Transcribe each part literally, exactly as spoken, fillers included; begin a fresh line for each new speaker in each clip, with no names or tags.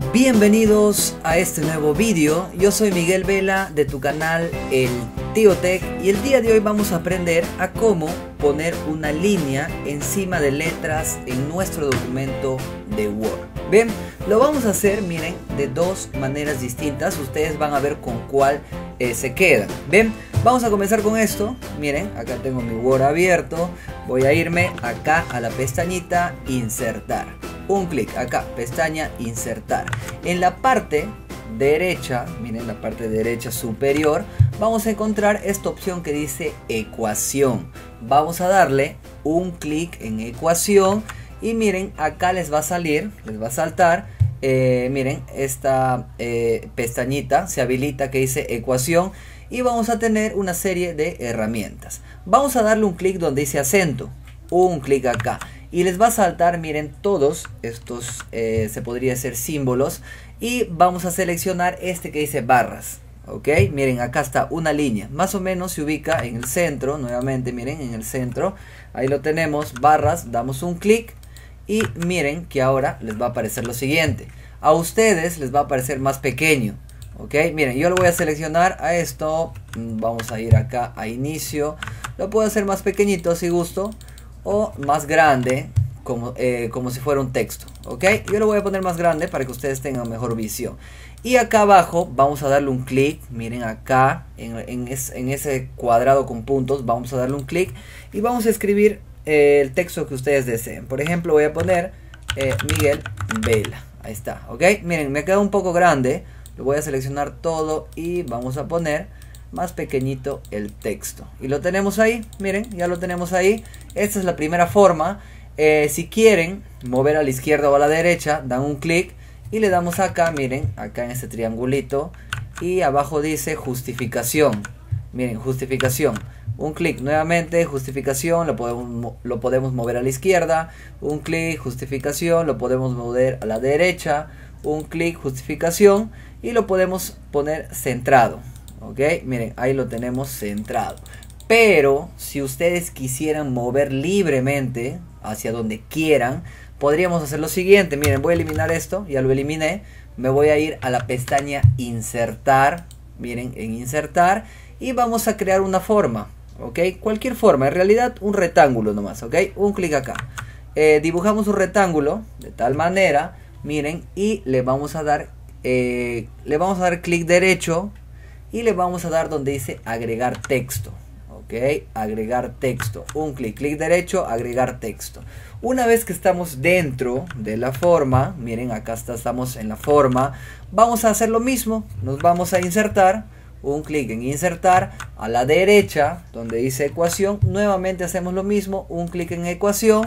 Bienvenidos a este nuevo vídeo. Yo soy Miguel Vela de tu canal El Tío Tech y el día de hoy vamos a aprender a cómo poner una línea encima de letras en nuestro documento de Word. Bien, lo vamos a hacer, miren, de dos maneras distintas. Ustedes van a ver con cuál eh, se quedan. Bien, vamos a comenzar con esto. Miren, acá tengo mi Word abierto. Voy a irme acá a la pestañita Insertar. Un clic acá, pestaña Insertar. En la parte derecha, miren, la parte derecha superior, vamos a encontrar esta opción que dice Ecuación. Vamos a darle un clic en Ecuación y miren, acá les va a salir, les va a saltar, eh, miren, esta eh, pestañita se habilita que dice Ecuación y vamos a tener una serie de herramientas. Vamos a darle un clic donde dice Acento, un clic acá. Y les va a saltar, miren, todos estos, eh, se podría hacer símbolos. Y vamos a seleccionar este que dice barras. Ok, miren, acá está una línea. Más o menos se ubica en el centro, nuevamente, miren, en el centro. Ahí lo tenemos, barras, damos un clic. Y miren que ahora les va a aparecer lo siguiente. A ustedes les va a aparecer más pequeño. Ok, miren, yo lo voy a seleccionar a esto. Vamos a ir acá a inicio. Lo puedo hacer más pequeñito si gusto. O más grande, como, eh, como si fuera un texto, ¿ok? Yo lo voy a poner más grande para que ustedes tengan mejor visión. Y acá abajo vamos a darle un clic, miren acá, en, en, es, en ese cuadrado con puntos, vamos a darle un clic y vamos a escribir eh, el texto que ustedes deseen. Por ejemplo, voy a poner eh, Miguel Vela, ahí está, ¿ok? Miren, me queda un poco grande, lo voy a seleccionar todo y vamos a poner más pequeñito el texto y lo tenemos ahí, miren, ya lo tenemos ahí. Esta es la primera forma. Eh, si quieren mover a la izquierda o a la derecha, dan un clic y le damos acá, miren, acá en este triangulito y abajo dice justificación, miren, justificación, un clic nuevamente, justificación, lo podemos, lo podemos mover a la izquierda, un clic, justificación, lo podemos mover a la derecha, un clic, justificación y lo podemos poner centrado. Ok, miren, ahí lo tenemos centrado. Pero si ustedes quisieran mover libremente hacia donde quieran, podríamos hacer lo siguiente. Miren, voy a eliminar esto, ya lo eliminé. Me voy a ir a la pestaña Insertar. Miren, en Insertar. Y vamos a crear una forma. Ok, cualquier forma, en realidad un rectángulo nomás. Ok, un clic acá. Eh, dibujamos un rectángulo de tal manera, miren, y le vamos a dar, eh, le vamos a dar clic derecho. Y le vamos a dar donde dice agregar texto. Ok, agregar texto. Un clic, clic derecho, agregar texto. Una vez que estamos dentro de la forma, miren, acá está, estamos en la forma. Vamos a hacer lo mismo. Nos vamos a insertar. Un clic en insertar. A la derecha, donde dice ecuación, nuevamente hacemos lo mismo. Un clic en ecuación.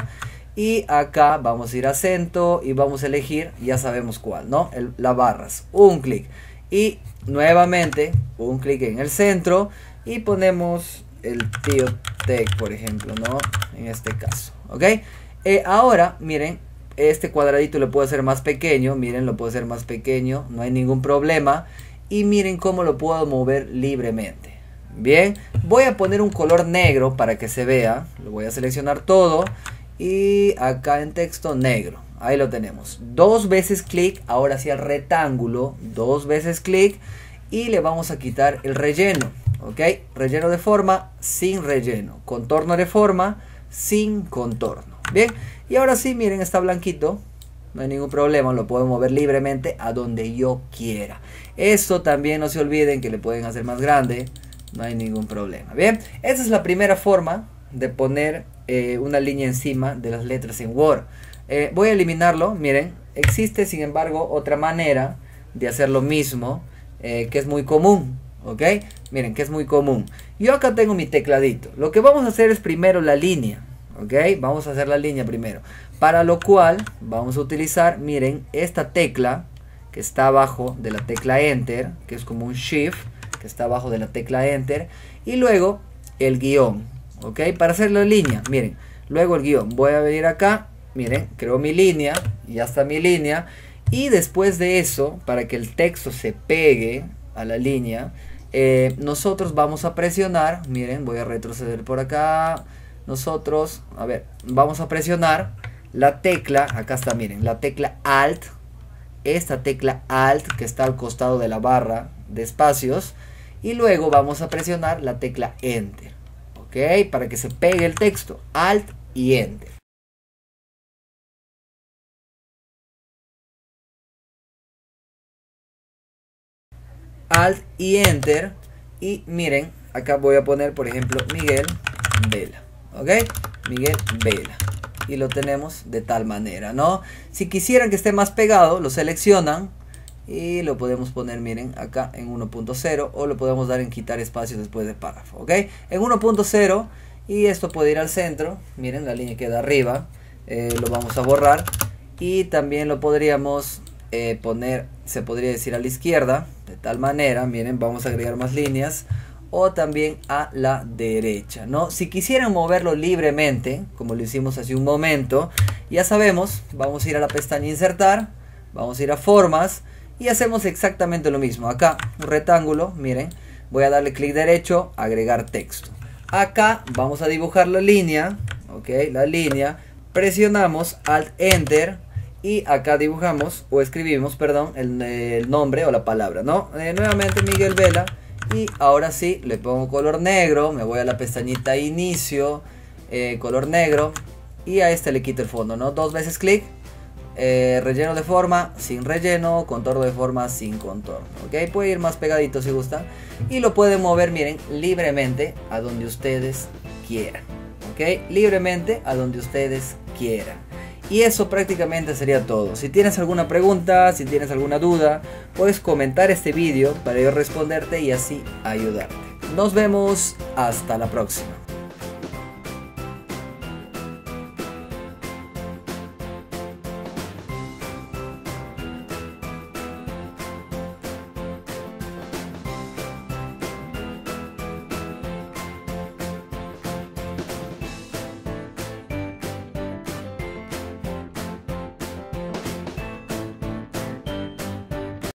Y acá vamos a ir a acento y vamos a elegir, ya sabemos cuál, ¿no? El, la barras. Un clic. Y nuevamente un clic en el centro y ponemos el Tío Tech, por ejemplo, ¿no? En este caso, ¿ok? Eh, ahora, miren, este cuadradito lo puedo hacer más pequeño, miren, lo puedo hacer más pequeño, no hay ningún problema. Y miren cómo lo puedo mover libremente. Bien, voy a poner un color negro para que se vea, lo voy a seleccionar todo y acá en texto negro. Ahí lo tenemos. Dos veces clic, ahora sí al rectángulo, dos veces clic y le vamos a quitar el relleno. Ok, relleno de forma, sin relleno. Contorno de forma, sin contorno. Bien, y ahora sí, miren, está blanquito. No hay ningún problema, lo puedo mover libremente a donde yo quiera. Esto también no se olviden que le pueden hacer más grande. No hay ningún problema. Bien, esta es la primera forma de poner eh, una línea encima de las letras en Word. Eh, voy a eliminarlo, miren, existe sin embargo otra manera de hacer lo mismo, eh, que es muy común, ok, miren que es muy común. Yo acá tengo mi tecladito, lo que vamos a hacer es primero la línea, ok, vamos a hacer la línea primero, para lo cual vamos a utilizar, miren, esta tecla que está abajo de la tecla Enter, que es como un Shift, que está abajo de la tecla Enter, y luego el guión, ok, para hacer la línea, miren, luego el guión, voy a venir acá. Miren, creo mi línea, ya está mi línea. Y después de eso, para que el texto se pegue a la línea, eh, nosotros vamos a presionar, miren, voy a retroceder por acá. Nosotros, a ver, vamos a presionar la tecla, acá está, miren, la tecla Alt esta tecla Alt que está al costado de la barra de espacios y luego vamos a presionar la tecla Enter, ¿ok? Para que se pegue el texto, Alt y Enter. Alt y Enter, y miren, acá voy a poner por ejemplo Miguel Vela, ¿ok? Miguel Vela. Y lo tenemos de tal manera, ¿no? Si quisieran que esté más pegado, lo seleccionan y lo podemos poner, miren, acá en uno punto cero, o lo podemos dar en quitar espacios después de párrafo, ¿ok? En uno punto cero, y esto puede ir al centro, miren, la línea queda arriba, eh, lo vamos a borrar, y también lo podríamos eh, poner, se podría decir a la izquierda, de tal manera, miren, vamos a agregar más líneas, o también a la derecha, ¿no? Si quisieran moverlo libremente, como lo hicimos hace un momento, ya sabemos, vamos a ir a la pestaña insertar, vamos a ir a formas y hacemos exactamente lo mismo. Acá un rectángulo, miren, voy a darle clic derecho, agregar texto. Acá vamos a dibujar la línea, ok, la línea, presionamos Alt Enter y acá dibujamos o escribimos, perdón, el, el nombre o la palabra, ¿no? Eh, nuevamente Miguel Vela. Y ahora sí, le pongo color negro, me voy a la pestañita inicio, eh, color negro, y a este le quito el fondo, ¿no? Dos veces clic, eh, relleno de forma, sin relleno, contorno de forma, sin contorno, ¿ok? Puede ir más pegadito si gusta, y lo pueden mover, miren, libremente a donde ustedes quieran, ¿ok? Libremente a donde ustedes quieran. Y eso prácticamente sería todo. Si tienes alguna pregunta, si tienes alguna duda, puedes comentar este vídeo para yo responderte y así ayudarte. Nos vemos hasta la próxima.